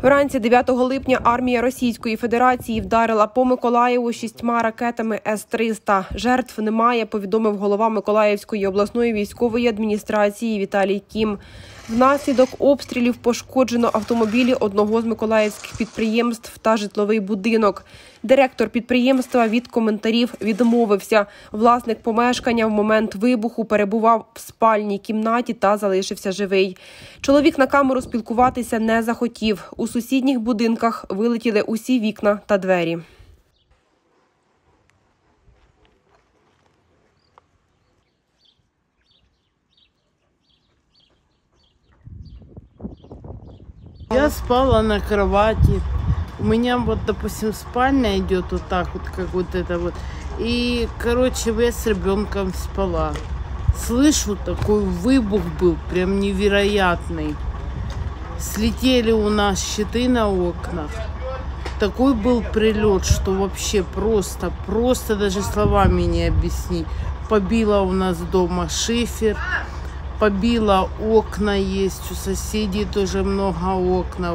Вранці 9 липня армія Російської Федерації вдарила по Миколаєву 6 ракетами С-300. Жертв немає, повідомив голова Миколаївської обласної військової адміністрації Віталій Кім. Внаслідок обстрілів пошкоджено автомобілі одного з миколаївських підприємств та житловий будинок. Директор підприємства від коментарів відмовився. Власник помешкання в момент вибуху перебував в спальній кімнаті та залишився живий. Чоловік на камеру спілкуватися не захотів. У сусідніх будинках вилетіли усі вікна та двері. Я спала на кровати. У меня вот, допустим, спальня идет вот так вот, как вот это вот. И, короче, я с ребенком спала. Слышу, такой выбух был, прям невероятный. Слетели у нас щиты на окнах. Такой был прилет, что вообще просто даже словами не объяснить. Побило у нас дома шифер. Побило окна, есть у соседей тоже много окон.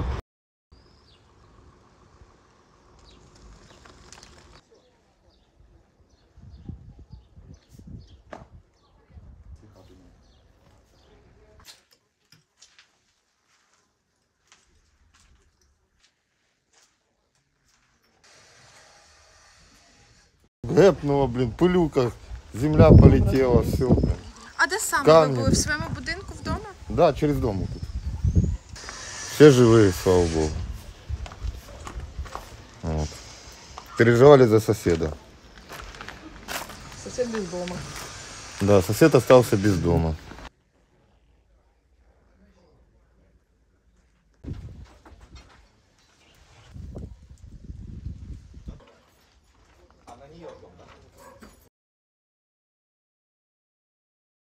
Гепнуло, блин, пылюка, земля полетела, все. А де саме Камні. ви були? В своєму будинку вдома? Да, через дом вот тут. Все живые, слава богу. Вот. Переживали за соседа. Сусід без дому. Да, сосед остался без дома. А на нее, да?